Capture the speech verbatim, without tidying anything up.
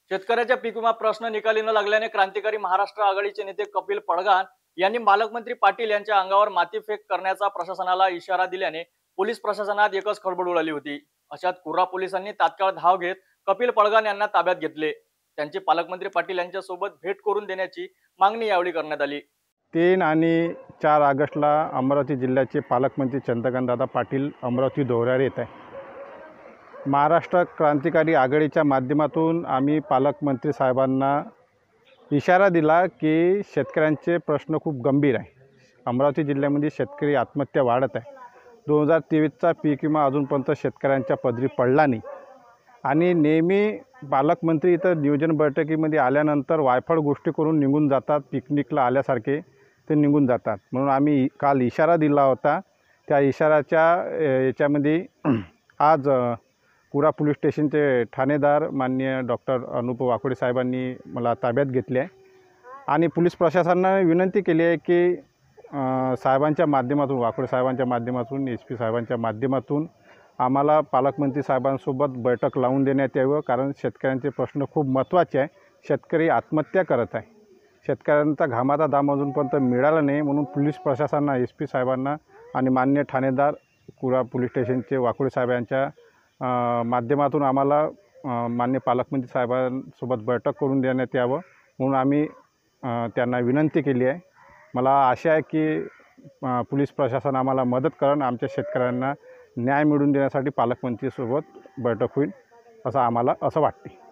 शेतकऱ्याच्या पीक विमा प्रश्न निकाली न लागल्याने क्रांतिकारी महाराष्ट्र आघाडीचे नेते कपिल पडगाण यांनी पालकमंत्री पाटील यांच्या अंगावर मातीफेक करण्याचा प्रशासनाला इशारा दिल्याने पोलीस प्रशासनात एकच खळबळ उडाली होती। अशात कुर्रा पोलिसांनी तात्काळ धाव घेत कपिल पडगाण यांना ताब्यात घेतले। त्यांची पालकमंत्री पाटील यांच्या सोबत भेट करून देण्याची मागणी यावेळी करण्यात आली। तीन आणि चार ऑगस्टला अमरावती जिल्ह्याचे पालकमंत्री चंद्रकांतदादा पाटील अमरावती दौऱ्यावर येत आहे। महाराष्ट्र क्रांतिकारी आघाडीच्या माध्यमातून आम्ही पालकमंत्री साहेबांना इशारा दिला की शेतकऱ्यांचे प्रश्न खूप गंभीर आहे। अमरावती जिल्ह्यामध्ये शेतकरी आत्महत्या वाढत आहे। दोन हजार तेवीसचा पीक विमा अजूनपर्यंत शेतकऱ्यांच्या पदरी पडला नाही आणि नेहमी पालकमंत्री इथं नियोजन बैठकीमध्ये आल्यानंतर वायफळ गोष्टी करून निघून जातात, पिकनिकला आल्यासारखे ते निघून जातात। म्हणून आम्ही काल इशारा दिला होता। त्या इशाऱ्याच्या याच्यामध्ये आज कुर्रा पोलीस स्टेशनचे ठाणेदार माननीय डॉक्टर अनुप वाकोडे साहेबांनी मला ताब्यात घेतले आहे आणि पोलीस प्रशासनाने विनंती केली आहे की साहेबांच्या माध्यमातून, वाकोडे साहेबांच्या माध्यमातून, एस पी साहेबांच्या माध्यमातून आम्हाला पालकमंत्री साहेबांसोबत बैठक लावून देण्यात यावं, कारण शेतकऱ्यांचे प्रश्न खूप महत्त्वाचे आहे। शेतकरी आत्महत्या करत आहे। शेतकऱ्यांचा घामाचा दाम अजूनपर्यंत मिळाला नाही, म्हणून पोलीस प्रशासनाला, एस पी साहेबांना आणि मान्य ठाणेदार कुर्रा पोलीस स्टेशनचे वाकोडे साहेबांच्या माध्यमातून आम्हाला मान्य पालकमंत्री साहेबांसोबत बैठक करून देण्यात यावं म्हणून आम्ही त्यांना विनंती केली आहे। मला आशा आहे की पोलीस प्रशासन आम्हाला मदत करेल। आमच्या शेतकऱ्यांना न्याय मिळवून देण्यासाठी पालकमंत्रीसोबत बैठक होईल असं आम्हाला असं वाटते।